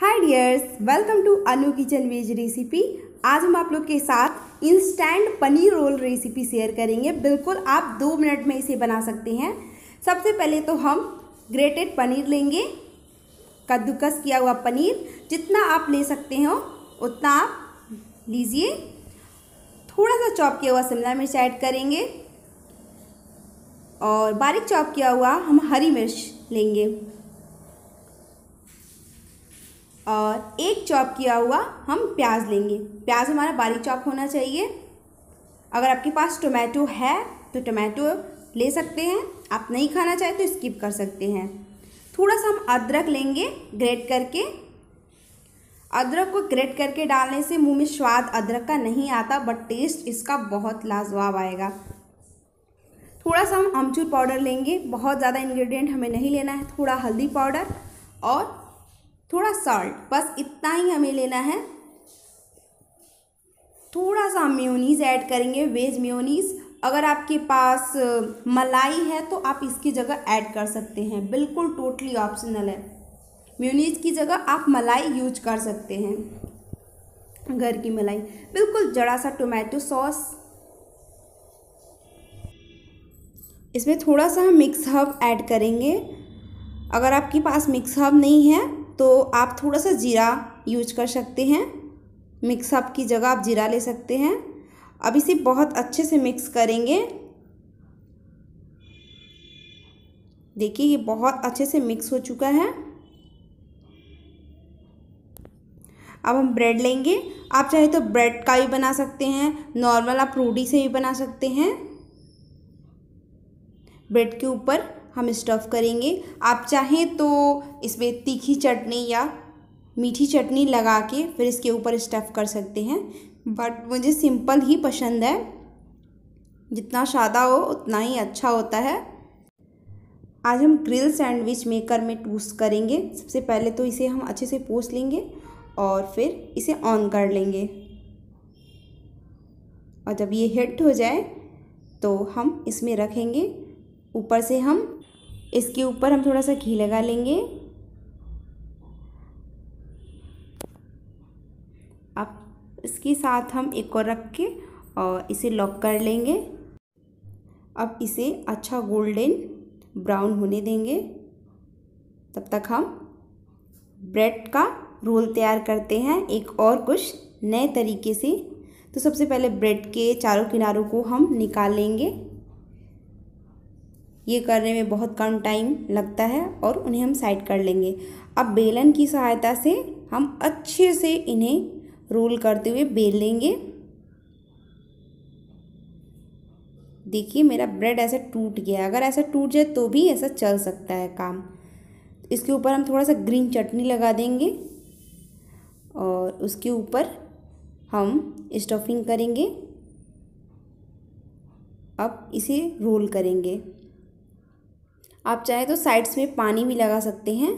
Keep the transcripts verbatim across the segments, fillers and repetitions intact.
Hi dears, welcome to Anu kitchen veg recipe. आज हम आप लोग के साथ instant paneer roll recipe share करेंगे। बिल्कुल आप दो मिनट में इसे बना सकते हैं। सबसे पहले तो हम ग्रेटेड पनीर लेंगे, कद्दूकस किया हुआ पनीर। जितना आप ले सकते हो उतना आप लीजिए। थोड़ा सा चॉप किया हुआ शिमला मिर्च ऐड करेंगे और बारीक चॉप किया हुआ हम हरी मिर्च लेंगे और एक चॉप किया हुआ हम प्याज लेंगे। प्याज हमारा बारीक चॉप होना चाहिए। अगर आपके पास टोमेटो है तो टोमेटो ले सकते हैं, आप नहीं खाना चाहे तो स्किप कर सकते हैं। थोड़ा सा हम अदरक लेंगे ग्रेट करके। अदरक को ग्रेट करके डालने से मुंह में स्वाद अदरक का नहीं आता, बट टेस्ट इसका बहुत लाजवाब आएगा। थोड़ा सा हम अमचूर पाउडर लेंगे, बहुत ज़्यादा इंग्रेडिएंट हमें नहीं लेना है। थोड़ा हल्दी पाउडर और थोड़ा सॉल्ट, बस इतना ही हमें लेना है। थोड़ा सा हम मेयोनीज़ ऐड करेंगे, वेज मेयोनीज़। अगर आपके पास मलाई है तो आप इसकी जगह ऐड कर सकते हैं, बिल्कुल टोटली ऑप्शनल है। मेयोनीज़ की जगह आप मलाई यूज कर सकते हैं, घर की मलाई। बिल्कुल जरा सा टोमेटो सॉस, इसमें थोड़ा सा हम मिक्स हर्ब ऐड करेंगे। अगर आपके पास मिक्स हर्ब नहीं है तो आप थोड़ा सा जीरा यूज कर सकते हैं। मिक्स हर्ब की जगह आप जीरा ले सकते हैं। अब इसे बहुत अच्छे से मिक्स करेंगे। देखिए ये बहुत अच्छे से मिक्स हो चुका है। अब हम ब्रेड लेंगे। आप चाहे तो ब्रेड का भी बना सकते हैं, नॉर्मल आप रोटी से भी बना सकते हैं। ब्रेड के ऊपर हम स्टफ़ करेंगे। आप चाहें तो इसमें तीखी चटनी या मीठी चटनी लगा के फिर इसके ऊपर स्टफ़ कर सकते हैं, बट मुझे सिंपल ही पसंद है। जितना सादा हो उतना ही अच्छा होता है। आज हम ग्रिल सैंडविच मेकर में टोस्ट करेंगे। सबसे पहले तो इसे हम अच्छे से पोंछ लेंगे और फिर इसे ऑन कर लेंगे, और जब ये हिट हो जाए तो हम इसमें रखेंगे। ऊपर से हम इसके ऊपर हम थोड़ा सा घी लगा लेंगे। अब इसके साथ हम एक और रख के और इसे लॉक कर लेंगे। अब इसे अच्छा गोल्डन ब्राउन होने देंगे। तब तक हम ब्रेड का रोल तैयार करते हैं एक और कुछ नए तरीके से। तो सबसे पहले ब्रेड के चारों किनारों को हम निकाल लेंगे। ये करने में बहुत कम टाइम लगता है और उन्हें हम साइड कर लेंगे। अब बेलन की सहायता से हम अच्छे से इन्हें रोल करते हुए बेल लेंगे। देखिए मेरा ब्रेड ऐसे टूट गया। अगर ऐसा टूट जाए तो भी ऐसा चल सकता है काम। इसके ऊपर हम थोड़ा सा ग्रीन चटनी लगा देंगे और उसके ऊपर हम स्टफिंग करेंगे। अब इसे रोल करेंगे। आप चाहे तो साइड्स में पानी भी लगा सकते हैं।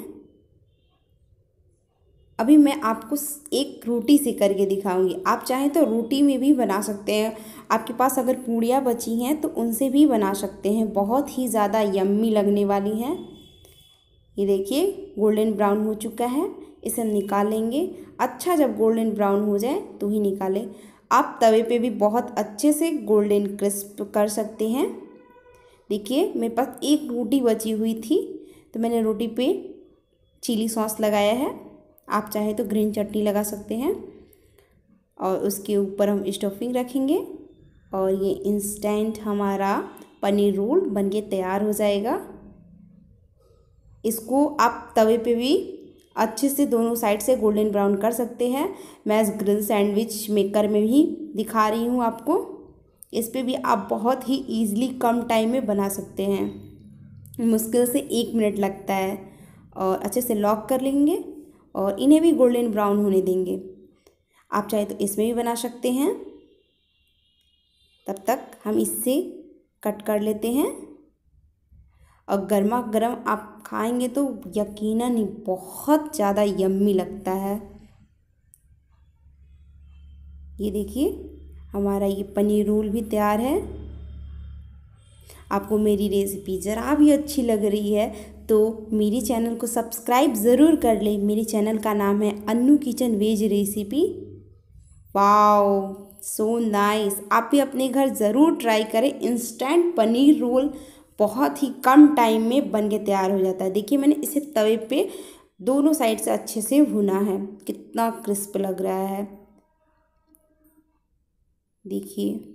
अभी मैं आपको एक रोटी से करके दिखाऊंगी। आप चाहें तो रोटी में भी बना सकते हैं। आपके पास अगर पूड़ियाँ बची हैं तो उनसे भी बना सकते हैं। बहुत ही ज़्यादा यम्मी लगने वाली हैं। ये देखिए गोल्डन ब्राउन हो चुका है। इसे हम निकाल लेंगे। अच्छा जब गोल्डन ब्राउन हो जाए तो ही निकालें। आप तवे पे भी बहुत अच्छे से गोल्डन क्रिस्प कर सकते हैं। देखिए मेरे पास एक रोटी बची हुई थी तो मैंने रोटी पे चिली सॉस लगाया है। आप चाहे तो ग्रीन चटनी लगा सकते हैं और उसके ऊपर हम स्टफिंग रखेंगे और ये इंस्टेंट हमारा पनीर रोल बनके तैयार हो जाएगा। इसको आप तवे पे भी अच्छे से दोनों साइड से गोल्डन ब्राउन कर सकते हैं। मैं इस ग्रिल सैंडविच मेकर में भी दिखा रही हूँ आपको। इस पे भी आप बहुत ही ईज़िली कम टाइम में बना सकते हैं। मुश्किल से एक मिनट लगता है। और अच्छे से लॉक कर लेंगे और इन्हें भी गोल्डन ब्राउन होने देंगे। आप चाहे तो इसमें भी बना सकते हैं। तब तक हम इससे कट कर लेते हैं और गर्मा गर्म आप खाएंगे तो यकीनन ही बहुत ज़्यादा यम्मी लगता है। ये देखिए हमारा ये पनीर रोल भी तैयार है। आपको मेरी रेसिपी ज़रा भी अच्छी लग रही है तो मेरे चैनल को सब्सक्राइब ज़रूर कर ले। मेरे चैनल का नाम है Annu kitchen veg recipe. Wow so nice. आप भी अपने घर ज़रूर ट्राई करें। इंस्टेंट पनीर रोल बहुत ही कम टाइम में बन के तैयार हो जाता है। देखिए मैंने इसे तवे पे दोनों साइड से अच्छे से भुना है, कितना क्रिस्प लग रहा है। देखिए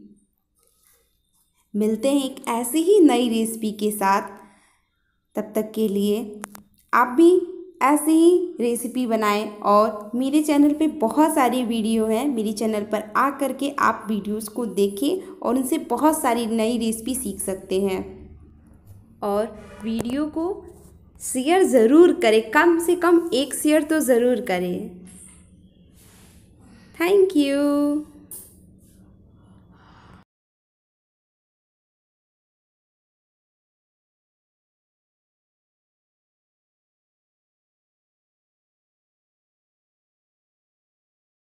मिलते हैं एक ऐसी ही नई रेसिपी के साथ। तब तक के लिए आप भी ऐसे ही रेसिपी बनाएं और मेरे चैनल पे बहुत सारी वीडियो हैं। मेरे चैनल पर आ कर के आप वीडियोस को देखें और उनसे बहुत सारी नई रेसिपी सीख सकते हैं। और वीडियो को शेयर ज़रूर करें, कम से कम एक शेयर तो ज़रूर करें। Thank you.